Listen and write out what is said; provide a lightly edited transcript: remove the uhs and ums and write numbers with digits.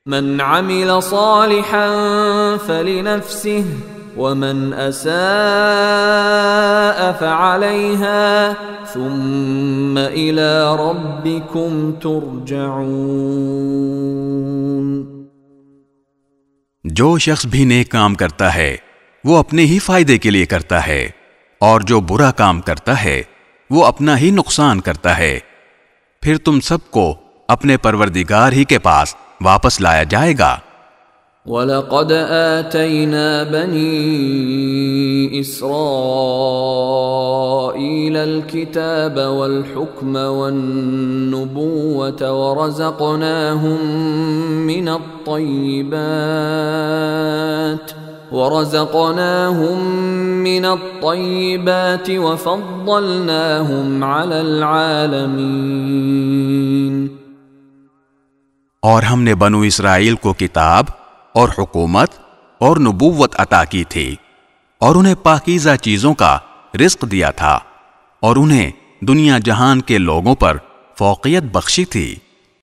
من عمل صالحا فلنفسه ومن اساء فعليها ثم الى ربكم ترجعون۔ جو شخص بھی نیک کام کرتا ہے وہ اپنے ہی فائدے کے لیے کرتا ہے، اور جو برا کام کرتا ہے وہ اپنا ہی نقصان کرتا ہے، پھر تم سب کو اپنے پروردگار ہی کے پاس واپس لایا جائے گا۔ وَلَقَدْ آتَيْنَا بَنِي إِسْرَائِيلَ الْكِتَابَ وَالْحُكْمَ وَالنُّبُوَّةَ ورزقناهم من الطيبات وفضلناهم على العالمين۔ اور ہم نے بنو اسرائیل کو کتاب اور حکومت اور نبوت عطا کی تھی، اور انہیں پاکیزہ چیزوں کا رزق دیا تھا، اور انہیں دنیا جہان کے لوگوں پر فوقیت بخشی تھی۔